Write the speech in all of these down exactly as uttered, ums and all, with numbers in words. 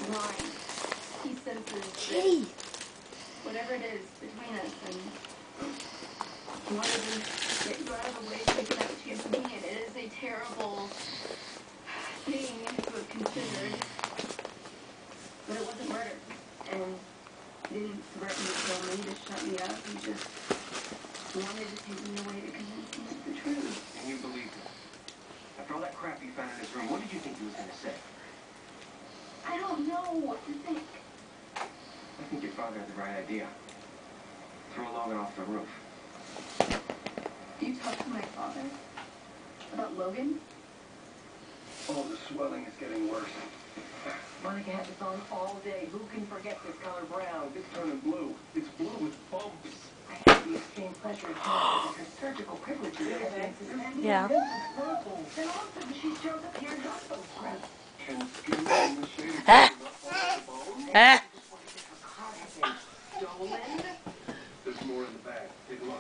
blind. He senses Kitty. whatever it is between us, and he wanted to get you out of the way so he could have a chance of me, and it is a terrible thing to have considered, but it wasn't murder, and he didn't threaten to kill me, to shut me up. He just wanted to take me away to convince me of the truth. And you believed him. After all that crap you found in his room, what did you think he was going to say? I don't know what to think. I think your father had the right idea. Throw Logan off the roof. Do you talk to my father about Logan? Oh, the swelling is getting worse. Monica had this on all day. Who can forget this color brown? It's turning blue. It's blue with bumps. I had the extreme pleasure of telling her surgical privileges. Yeah. Then all of a sudden she shows up here in hospital scrubs. And skin in the shade of Ah. the bone. Ah. Stolen? There's more in the bag. Take a look.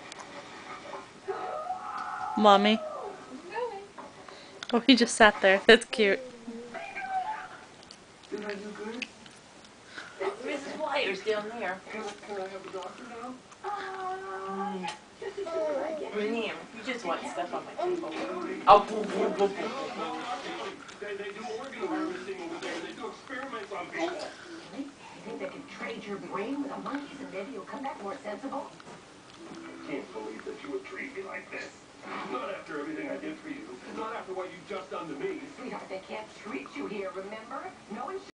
Mommy. Oh, he just sat there. That's cute. Did I do good? Missus Wires down there. Can I, can I have the doctor now? Um, Liam, you just want stuff on my table. Oh, boo, boo, boo, boo. They, they do organ harvesting over there. They do experiments on people. You think they can trade your brain with a monkey's and maybe you'll come back more sensible? I can't believe that you would treat me like this. Not after everything I did for you. Not after what you've just done to me. Sweetheart, they can't treat you here, remember? No one